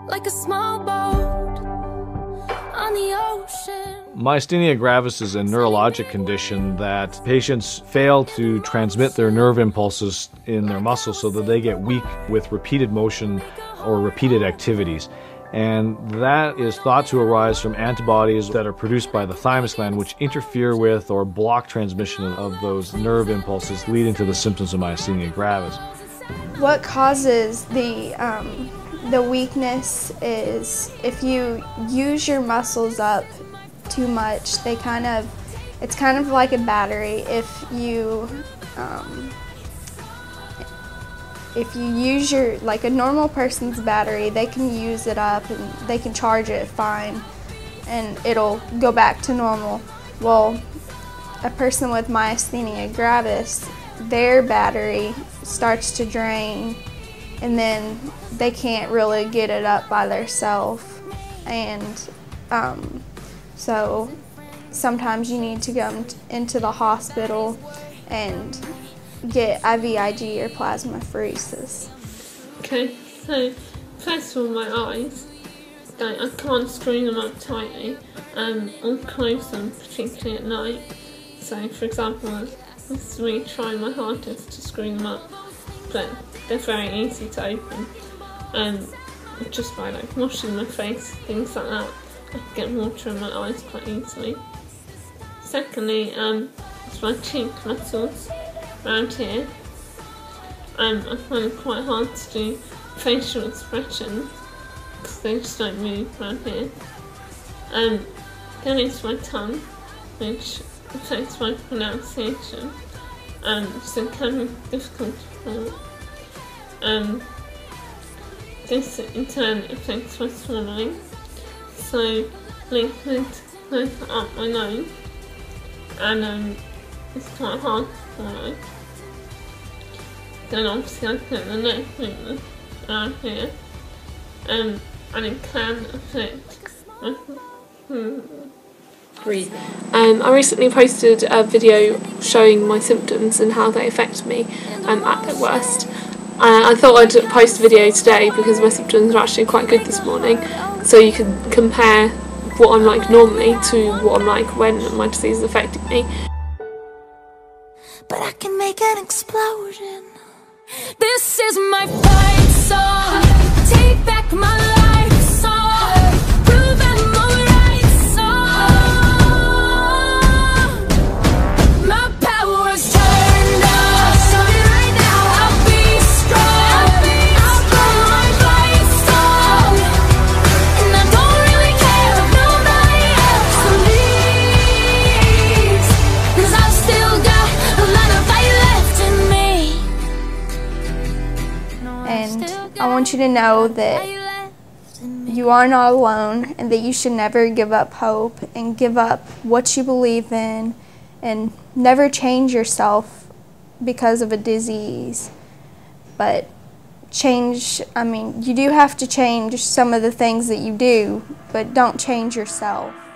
like a small boat on the ocean. Myasthenia gravis is a neurologic condition that patients fail to transmit their nerve impulses in their muscles so that they get weak with repeated motion or repeated activities. And that is thought to arise from antibodies that are produced by the thymus gland, which interfere with or block transmission of those nerve impulses, leading to the symptoms of myasthenia gravis. What causes the weakness is if you use your muscles up too much. It's kind of like a battery. If you use like a normal person's battery, they can use it up and they can charge it fine and it'll go back to normal. Well, a person with myasthenia gravis, their battery starts to drain and then they can't really get it up by themselves, and so sometimes you need to go into the hospital and get IVIG or plasmapheresis. Okay, so first of all, my eyes, I can't screw them up tightly or close them, particularly at night. So for example, I'm really trying my hardest to screw them up, but they're very easy to open. Just by like washing my face, things like that, I can get water in my eyes quite easily. Secondly, it's my cheek muscles around here. I find it quite hard to do facial expressions because they just don't move around here. Then it's my tongue, which affects my pronunciation, so it can be difficult to pronounce. This in turn affects my swallowing, so liquid goes up my nose, and it's quite hard to swallow. Then obviously I get the neck movement around here, and it can affect my breathe. I recently posted a video showing my symptoms and how they affect me at their worst. I thought I'd post a video today because my symptoms are actually quite good this morning, so you can compare what I'm like normally to what I'm like when my disease is affecting me. But I can make an explosion. This is my fight song. Take back my life song. Prove I'm alright song. My power's turned up. So right now I'll be strong. I'll go my fight song. And I don't really care if nobody else leaves, 'cause I've still got a lot of fight left in me. And I want you to know that you are not alone and that you should never give up hope and give up what you believe in and never change yourself because of a disease. But you do have to change some of the things that you do, but don't change yourself.